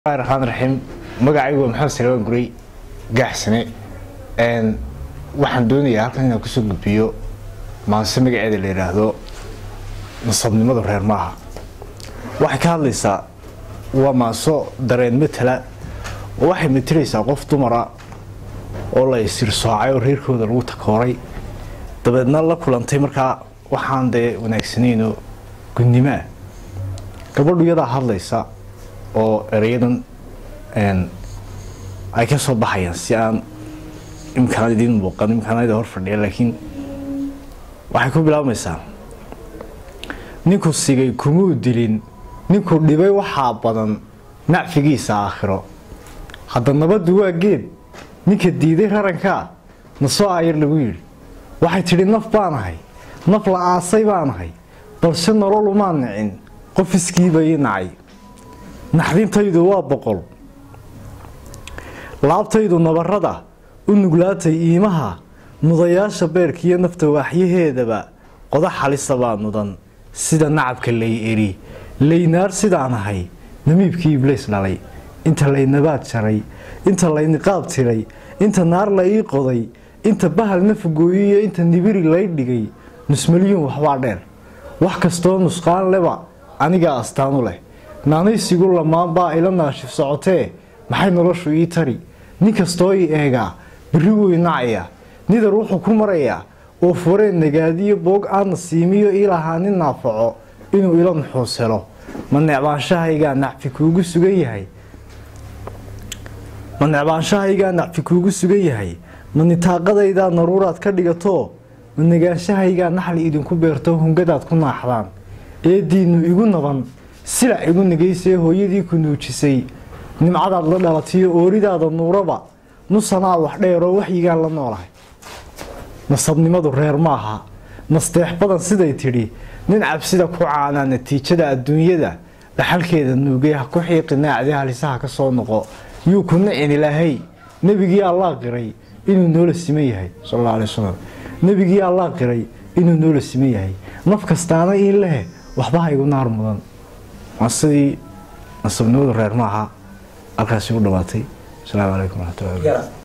الرحمن الرحيم magacaygu maxaa salwan guray gaxsane waxaan doonayaa halkan inaan ku soo gudbiyo maanta magaceeda la yiraahdo nasabnimada reer maaha waxa ka hadlaysaa waa maaso dareen matala waxay matiraysaa qof dumara oo la isir soocay oo reerkooda lagu takooray dabeedna la kulantay markaa waxaan de wanaagsanayno gudnimo gabadhu iyada hadlaysa oo erayadan ay ka soo baxayaan si aan imkaanadin muuqan imkaanada hor fadhiya laakiin waxay ku bilaabmaysaa ninku sigay kuma dilin ninku dhibay waxa badan nacfigiisa aakhiro hadda nabadu waa geed ninka diiday raranka ma soo ayir lagu yiri waxay tiri naf baanahay naf la aasay baanahay balse nolol uma nicin qof iskiiba inay naxdintaydu waa boqol laabtaydu nabarada u nuglaatay iimaha mudayaasha beerkiyo nafta waxyaheedaba qodax xalisa baa mudan sida nacabka lay eri laynaar sidaan ahay namiibkii iblis dhalay inta lay nabaad jaray inta lay niqaab tiray inta naar la ii qoday inta bahal nafgooyiyo inta nibiri lay dhigay nusmaliyun waxbaa dheer wax kastoo nusqaan leba aniga astaan u leh naanaysigu lamaan baa ila naashif socotee maxay noloshu ii tari nin kastoo ii eegaa biri weynacaya nidar wuxuu ku marayaa oo fureen nagaadiyo boog aan nasiimiyo ilahaa nin naafaco inuu ila nuxuus helo ma necbaanshahaygaa nacfi kuugu sugan yahay ma nitaaqadaydaa naruuraad ka dhigato ma nagaanshahaygaa naxli idinku beerto hungadaad ku naaxdaan eediinnu igu naban silac igu nageysay hooyadii ku nuujisay nimcadaad la dhalatiyo ooridaada nuuraba nusanaa wax dheeroo waxyigaan la noolahay nasabnimadu reer maaha nasteex badan siday tidhi nin cabsida ku caanaa natiijada adduunyada dhaxalkeeda nuugay ha ku xiiqi naacdi halisaha ka soo noqo yuu ku nicin ilaahay nebigii allah qiray inuu noola siman yahay sallallahu alayhi wasallam nebigii allah qiray inuu noola siman yahay naf kastaana in leh waxba igu naar mudan asii nasabnimadu reer maaha halkaas ugu dhawaatay. Assalaamu alaykum wa rahmatullahi wa barakatuh.